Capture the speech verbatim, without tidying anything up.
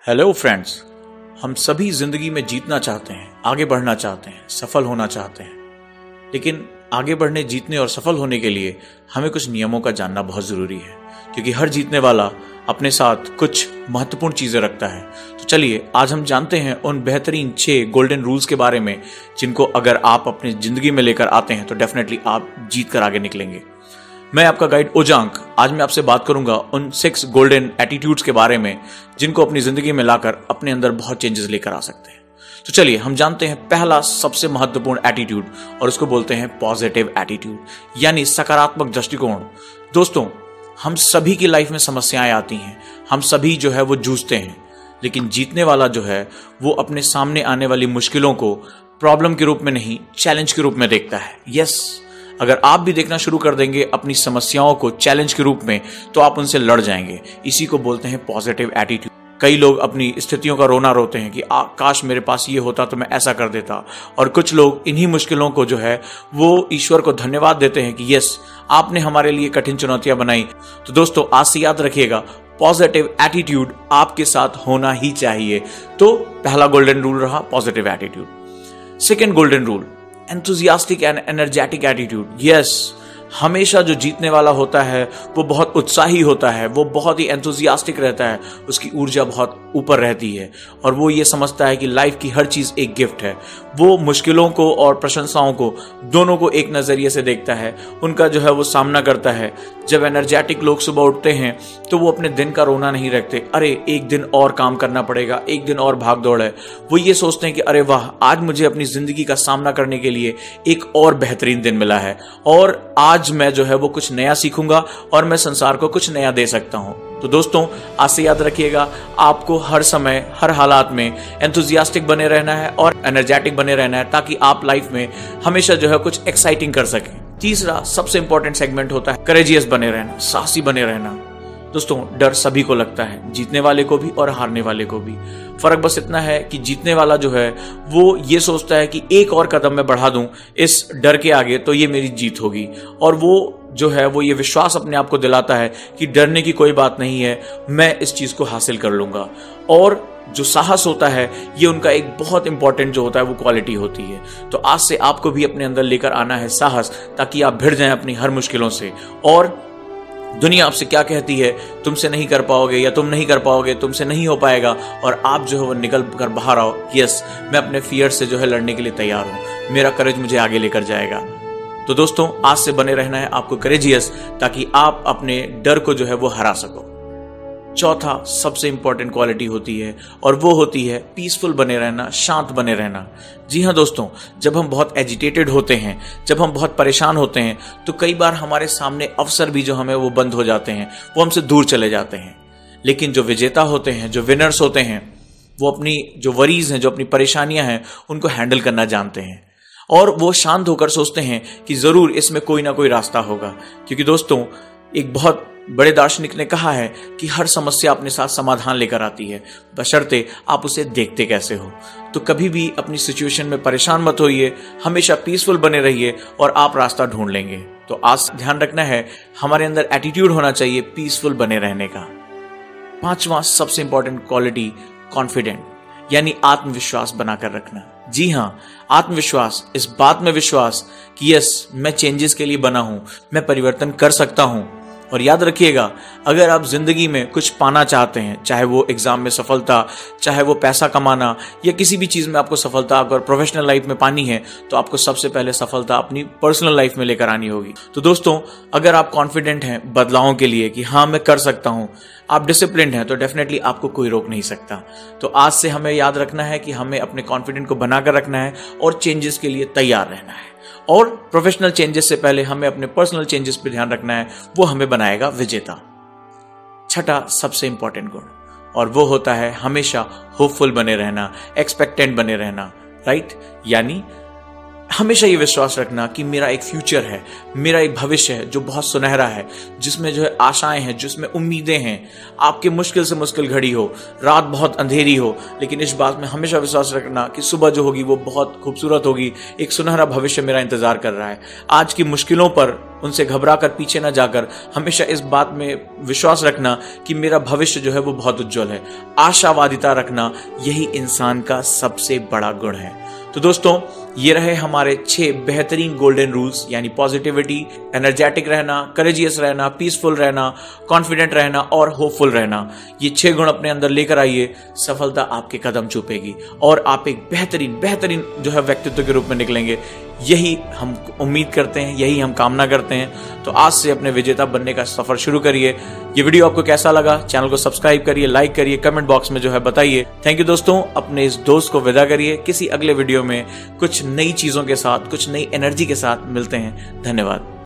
Hello friends, हम सभी जिंदगी में जीतना चाहते हैं, आगे बढ़ना चाहते हैं, सफल होना चाहते हैं। लेकिन आगे बढ़ने, जीतने और सफल होने के लिए हमें कुछ नियमों का जानना बहुत जरूरी है, क्योंकि हर जीतने वाला अपने साथ कुछ महत्वपूर्ण चीजें रखता है। तो चलिए आज हम जानते हैं उन बेहतरीन छह गोल्डन रूल्स के बारे में, जिनको अगर आप अपनी जिंदगी में लेकर आते हैं तो डेफिनेटली आप जीत कर आगे निकलेंगे। मैं आपका गाइड ओजांक आज मैं आपसे बात करूंगा उन सिक्स गोल्डन एटीट्यूड्स के बारे में, जिनको अपनी जिंदगी में लाकर अपने अंदर बहुत चेंजेस लेकर आ सकते हैं। तो चलिए हम जानते हैं पहला सबसे महत्वपूर्ण एटीट्यूड, और उसको बोलते हैं पॉजिटिव एटीट्यूड, यानी सकारात्मक दृष्टिकोण। दोस्तों, हम सभी की लाइफ में समस्याएं आती हैं, हम सभी जो है वो जूझते हैं, लेकिन जीतने वाला जो है वो अपने सामने आने वाली मुश्किलों को प्रॉब्लम के रूप में नहीं, चैलेंज के रूप में देखता है। यस, अगर आप भी देखना शुरू कर देंगे अपनी समस्याओं को चैलेंज के रूप में, तो आप उनसे लड़ जाएंगे। इसी को बोलते हैं पॉजिटिव एटीट्यूड। कई लोग अपनी स्थितियों का रोना रोते हैं कि आ, काश मेरे पास ये होता तो मैं ऐसा कर देता, और कुछ लोग इन्हीं मुश्किलों को जो है वो ईश्वर को धन्यवाद देते हैं कि यस, आपने हमारे लिए कठिन चुनौतियां बनाई। तो दोस्तों, आज से याद रखिएगा, पॉजिटिव एटीट्यूड आपके साथ होना ही चाहिए। तो पहला गोल्डन रूल रहा positive attitude. Second golden rule, enthusiastic and energetic attitude. Yes, हमेशा जो जीतने वाला होता है वो बहुत उत्साही होता है, वो बहुत ही एंथुसियास्टिक रहता है, उसकी ऊर्जा बहुत ऊपर रहती है, और वो ये समझता है कि लाइफ की हर चीज एक गिफ्ट है। वो मुश्किलों को और प्रशंसाओं को दोनों को एक नजरिए से देखता है, उनका जो है वो सामना करता है। जब एनर्जेटिक लोग सुबह उठते हैं तो वो अपने दिन का रोना नहीं रखते, अरे एक दिन और काम करना पड़ेगा, एक दिन और भाग दौड़ है। वो ये सोचते हैं कि अरे वाह, आज मुझे अपनी जिंदगी का सामना करने के लिए एक और बेहतरीन दिन मिला है, और आज मैं जो है वो कुछ नया सीखूंगा और मैं संसार को कुछ नया दे सकता हूं। तो दोस्तों, आज से याद रखिएगा, आपको हर समय, हर हालात में एंथुसियास्टिक बने रहना है और एनर्जेटिक बने रहना है, ताकि आप लाइफ में हमेशा जो है कुछ एक्साइटिंग कर सकें। तीसरा सबसे इंपॉर्टेंट सेगमेंट होता है करेजियस बने रहना, साहसी बने रहना। दोस्तों, डर सभी को लगता है, जीतने वाले को भी और हारने वाले को भी। फर्क बस इतना है कि जीतने वाला जो है वो ये सोचता है कि एक और कदम मैं बढ़ा दूं इस डर के आगे तो ये मेरी जीत होगी, और वो जो है वो ये विश्वास अपने आप को दिलाता है कि डरने की कोई बात नहीं है, मैं इस चीज को हासिल कर लूंगा। और जो साहस होता है, ये उनका एक बहुत इंपॉर्टेंट जो होता है वो क्वालिटी होती है। तो आज से आपको भी अपने अंदर लेकर आना है साहस, ताकि आप भिड़ जाएं अपनी हर मुश्किलों से। और दुनिया आपसे क्या कहती है, तुमसे नहीं कर पाओगे, या तुम नहीं कर पाओगे, तुमसे नहीं हो पाएगा, और आप जो है वो निकल कर बाहर आओ, यस, मैं अपने फियर से जो है लड़ने के लिए तैयार हूं, मेरा करेज मुझे आगे लेकर जाएगा। तो दोस्तों, आज से बने रहना है आपको करेजियस, ताकि आप अपने डर को जो है वो हरा सको। चौथा सबसे इंपॉर्टेंट क्वालिटी होती है, और वो होती है पीसफुल बने रहना, शांत बने रहना। जी हाँ दोस्तों, जब हम बहुत एजिटेटेड होते हैं, जब हम बहुत परेशान होते हैं, तो कई बार हमारे सामने अवसर भी जो हमें वो बंद हो जाते हैं, वो हमसे दूर चले जाते हैं। लेकिन जो विजेता होते हैं, जो विनर्स होते हैं, वो अपनी जो वरीज हैं, जो अपनी परेशानियां हैं, उनको हैंडल करना जानते हैं, और वो शांत होकर सोचते हैं कि जरूर इसमें कोई ना कोई रास्ता होगा। क्योंकि दोस्तों, एक बहुत बड़े दार्शनिक ने कहा है कि हर समस्या अपने साथ समाधान लेकर आती है, बशर्ते आप उसे देखते कैसे हो। तो कभी भी अपनी सिचुएशन में परेशान मत होइए, हमेशा पीसफुल बने रहिए और आप रास्ता ढूंढ लेंगे। तो आज ध्यान रखना है, हमारे अंदर एटीट्यूड होना चाहिए पीसफुल बने रहने का। पांचवा सबसे इंपॉर्टेंट क्वालिटी, कॉन्फिडेंट, यानी आत्मविश्वास बनाकर रखना। जी हाँ, आत्मविश्वास, इस बात में विश्वास कि यस, मैं चेंजेस के लिए बना हूं, मैं परिवर्तन कर सकता हूं। और याद रखिएगा, अगर आप जिंदगी में कुछ पाना चाहते हैं, चाहे वो एग्जाम में सफलता, चाहे वो पैसा कमाना, या किसी भी चीज में आपको सफलता अगर प्रोफेशनल लाइफ में पानी है, तो आपको सबसे पहले सफलता अपनी पर्सनल लाइफ में लेकर आनी होगी। तो दोस्तों, अगर आप कॉन्फिडेंट हैं बदलावों के लिए कि हाँ मैं कर सकता हूं, आप डिसिप्लिन्ड हैं, तो डेफिनेटली आपको कोई रोक नहीं सकता। तो आज से हमें याद रखना है कि हमें अपने कॉन्फिडेंट को बनाकर रखना है और चेंजेस के लिए तैयार रहना है, और प्रोफेशनल चेंजेस से पहले हमें अपने पर्सनल चेंजेस पे ध्यान रखना है, वो हमें बनाएगा विजेता। छठा सबसे इंपॉर्टेंट गुण, और वो होता है हमेशा होपफुल बने रहना, एक्सपेक्टेंट बने रहना, राइट। यानी हमेशा ये विश्वास रखना कि मेरा एक फ्यूचर है, मेरा एक भविष्य है जो बहुत सुनहरा है, जिसमें जो है आशाएं हैं, जिसमें उम्मीदें हैं। आपके मुश्किल से मुश्किल घड़ी हो, रात बहुत अंधेरी हो, लेकिन इस बात में हमेशा विश्वास रखना कि सुबह जो होगी वो बहुत खूबसूरत होगी। एक सुनहरा भविष्य मेरा इंतजार कर रहा है। आज की मुश्किलों पर उनसे घबरा कर पीछे न जाकर हमेशा इस बात में विश्वास रखना कि मेरा भविष्य जो है वो बहुत उज्जवल है। आशावादिता रखना यही इंसान का सबसे बड़ा गुण है। तो दोस्तों, ये रहे हमारे छह बेहतरीन गोल्डन रूल्स, यानी पॉजिटिविटी, एनर्जेटिक रहना, करेजियस रहना, पीसफुल रहना, कॉन्फिडेंट रहना और होपफुल रहना। ये छह गुण अपने अंदर लेकर आइए, सफलता आपके कदम चूपेगी और आप एक बेहतरीन बेहतरीन जो है व्यक्तित्व के रूप में निकलेंगे। यही हम उम्मीद करते हैं, यही हम कामना करते हैं। तो आज से अपने विजेता बनने का सफर शुरू करिए। ये वीडियो आपको कैसा लगा? चैनल को सब्सक्राइब करिए, लाइक करिए, कमेंट बॉक्स में जो है बताइए। थैंक यू दोस्तों। अपने इस दोस्त को विदा करिए। किसी अगले वीडियो में कुछ नई चीजों के साथ, कुछ नई एनर्जी के साथ मिलते हैं। धन्यवाद।